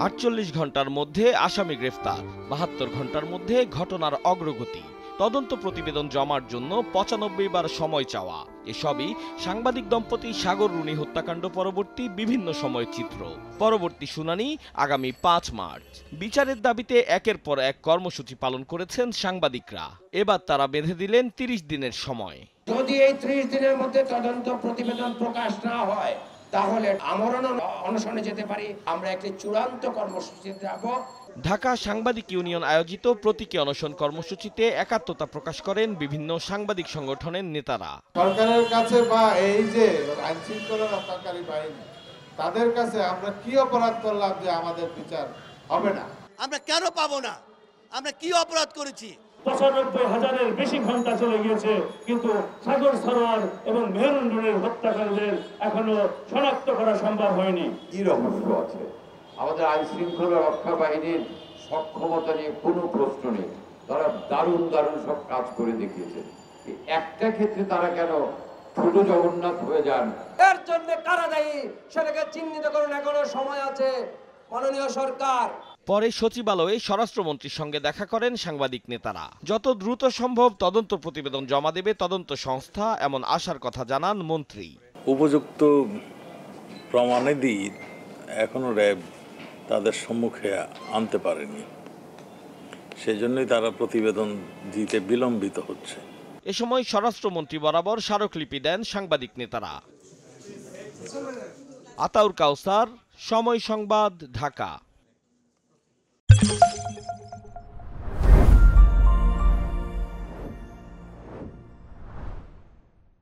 ৪৮ ঘন্টার মধ্যে আসামি গ্রেফতার, ৭২ ঘন্টার মধ্যে ঘটনার অগ্রগতি, তদন্ত প্রতিবেদন জমার জন্য ৯৫ বার সময় চাওয়া, এসবই সাংবাদিক দম্পতি সাগর রুনি হত্যাকাণ্ড পরবর্তী বিভিন্ন সময়ের চিত্র। পরবর্তী শুনানি আগামী ৫ মার্চ। বিচারের দাবিতে একের পর এক কর্মসূচি পালন করেছেন সাংবাদিকরা। এবার তারা বেঁধে দিলেন ৩০ দিনের সময়। যদি এই ৩০ দিনের মধ্যে তদন্ত প্রতিবেদন প্রকাশ না হয় তাহলে আমরণ অনশনে যেতে পারি। আমরা একটি চূড়ান্ত কর্মসূচিতে যাব। ঢাকা সাংবাদিক ইউনিয়ন আয়োজিত প্রতীকী অনশন কর্মসূচিতে একাত্মতা প্রকাশ করেন বিভিন্ন সাংবাদিক সংগঠনের নেতারা। সরকারের কাছে বা এই যে আইন শৃঙ্খলা রক্ষাকারী বাহিনী, তাদের কাছে আমরা কি অপরাধ করলাম যে আমাদের বিচার হবে না? আমরা কেন পাবো না? আমরা কি অপরাধ করেছি? ৯৫,০০০-এর বেশি ঘন্টা চলে গিয়েছে, কিন্তু সাগর সরোয়ার এবং মেহেরুন্নূরের হত্যাকারীদের এখনো শনাক্ত করা সম্ভব হয়নি। কি রহস্য আছে? আমাদের আইন শৃঙ্খলা রক্ষা বাহিনীর সক্ষমতা নিয়ে কোনো প্রশ্ন নেই। তারা দারুণ সব কাজ করে দেখিয়েছে। একটা ক্ষেত্রে তারা কেন ছোট জগন্নাথ হয়ে যান? এর জন্য কারা দায়ী সেটাকে চিহ্নিত করুন, এখনো সময় আছে মাননীয় সরকার। পরে সচিবালয়ে স্বরাষ্ট্রমন্ত্রীর সঙ্গে দেখা করেন সাংবাদিক নেতারা। যত দ্রুত সম্ভব তদন্ত প্রতিবেদন জমা দেবে তদন্ত সংস্থা, এমন আশার কথা জানান মন্ত্রী। উপযুক্ত প্রমাণাদি এখনো র্যাব তাদের সম্মুখে আনতে পারেনি, সেজন্যই তারা প্রতিবেদন দিতে বিলম্বিত হচ্ছে। এ সময় স্বরাষ্ট্রমন্ত্রী বরাবর স্মারকলিপি দেন সাংবাদিক নেতারা। আতাউর কাউসার, সময় সংবাদ, ঢাকা।